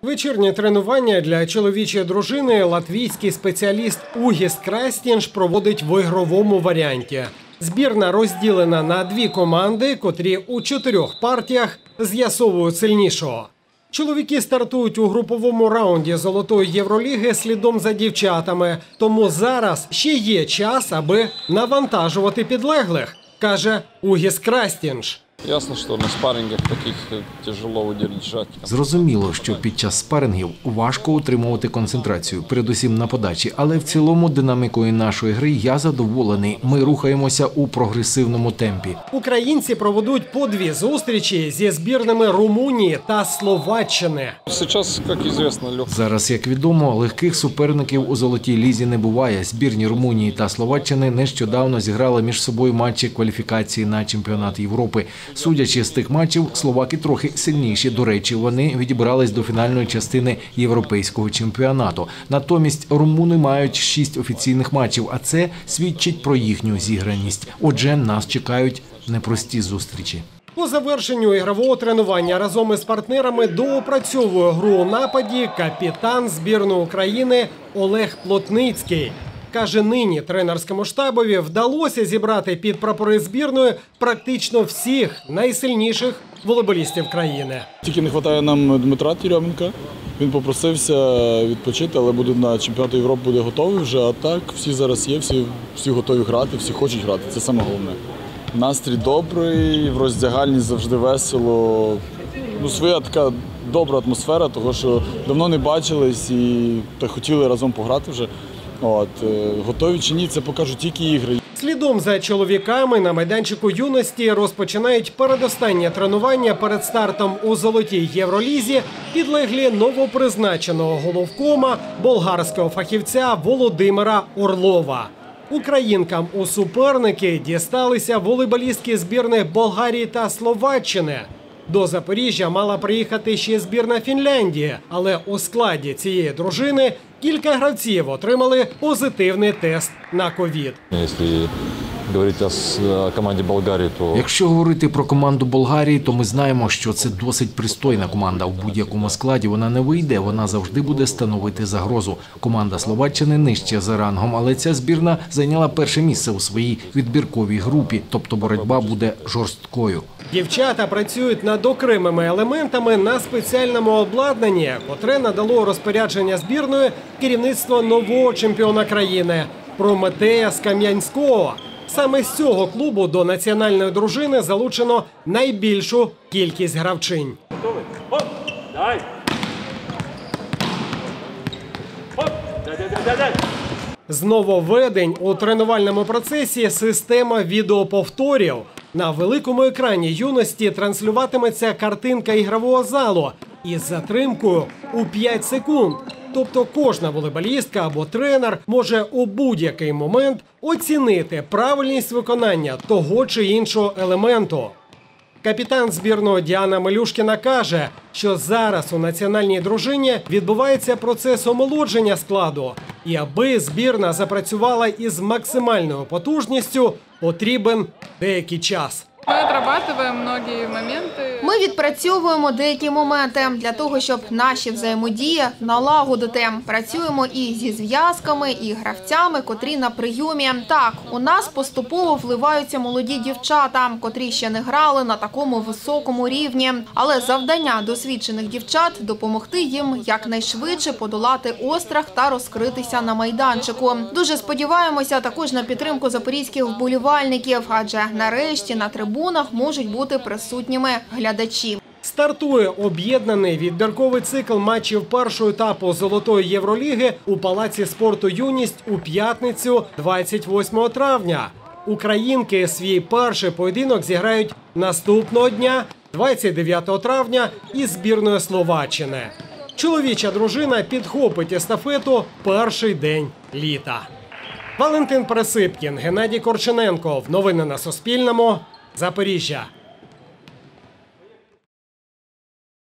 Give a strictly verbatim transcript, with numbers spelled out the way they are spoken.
Вечірнє тренування для чоловічої дружини латвійський спеціаліст Угіс Крастінш проводить в ігровому варіанті. Збірна розділена на дві команди, котрі у чотирьох партіях з'ясовують сильнішого. Чоловіки стартують у груповому раунді Золотої Євроліги слідом за дівчатами, тому зараз ще є час, аби навантажувати підлеглих, каже Угіс Крастінш. Ясно, що на спарингах таких тяжело удержати. Зрозуміло, що під час спарингів важко утримувати концентрацію, передусім на подачі, але в цілому динамікою нашої гри я задоволений. Ми рухаємося у прогресивному темпі. Українці проведуть по дві зустрічі зі збірними Румунії та Словаччини. Зараз, як відомо, легко. Зараз, як відомо, легких суперників у Золотій Лізі не буває. Збірні Румунії та Словаччини нещодавно зіграли між собою матчі кваліфікації на чемпіонат Європи. Судячи з тих матчів, словаки трохи сильніші. До речі, вони відібрались до фінальної частини європейського чемпіонату. Натомість румуни мають шість офіційних матчів, а це свідчить про їхню зіграність. Отже, нас чекають непрості зустрічі. По завершенню ігрового тренування разом із партнерами доопрацьовує гру у нападі капітан збірної України Олег Плотницький. Каже, нині тренерському штабові вдалося зібрати під прапори збірної практично всіх найсильніших волейболістів країни. Тільки не вистачає нам Дмитра Тєрьоменка. Він попросився відпочити, але буде на чемпіонат Європи буде готовий вже. А так всі зараз є, всі, всі готові грати, всі хочуть грати. Це саме головне. Настрій добрий, в роздягальні завжди весело. Ну, своя така добра атмосфера, того що давно не бачились і та хотіли разом пограти вже. От, готові чи ні, це покажуть тільки ігри. Слідом за чоловіками на майданчику юності розпочинають передостаннє тренування перед стартом у Золотій Євролізі підлеглі новопризначеного головкома болгарського фахівця Володимира Орлова. Українкам у суперники дісталися волейболістки збірних Болгарії та Словаччини. До Запоріжжя мала приїхати ще збірна Фінляндії, але у складі цієї дружини кілька гравців отримали позитивний тест на ковід. Якщо говорити про команду Болгарії, то ми знаємо, що це досить пристойна команда. В будь-якому складі вона не вийде, вона завжди буде становити загрозу. Команда Словаччини нижче за рангом, але ця збірна зайняла перше місце у своїй відбірковій групі, тобто боротьба буде жорсткою. Дівчата працюють над окремими елементами на спеціальному обладнанні, котре надало розпорядження збірної керівництво нового чемпіона країни – Прометея з Кам'янського. Саме з цього клубу до національної дружини залучено найбільшу кількість гравчинь. Готовий? Оп! Дай! Оп! Дай, дай, дай, дай! З нововведень у тренувальному процесі система відеоповторів. На великому екрані юності транслюватиметься картинка ігрового залу із затримкою у п'ять секунд. Тобто кожна волейболістка або тренер може у будь-який момент оцінити правильність виконання того чи іншого елементу. Капітан збірної Діана Мелюшкіна каже, що зараз у національній дружині відбувається процес омолодження складу. І аби збірна запрацювала із максимальною потужністю, потрібен деякий час. Ми отрабатуємо многі моменти. Ми відпрацьовуємо деякі моменти для того, щоб наші взаємодії налагодити. Працюємо і зі зв'язками, і гравцями, котрі на прийомі. Так, у нас поступово вливаються молоді дівчата, котрі ще не грали на такому високому рівні. Але завдання досвідчених дівчат – допомогти їм якнайшвидше подолати острах та розкритися на майданчику. Дуже сподіваємося також на підтримку запорізьких вболівальників, адже нарешті на трибунах можуть бути присутніми глядачі. Стартує об'єднаний відбірковий цикл матчів першого етапу Золотої Євроліги у Палаці спорту «Юність» у п'ятницю двадцять восьмого травня. Українки свій перший поєдинок зіграють наступного дня, двадцять дев'ятого травня, із збірною Словаччини. Чоловіча дружина підхопить естафету перший день літа. Валентин Пересипкін, Геннадій Корчененко. Новини на Суспільному. Запоріжжя.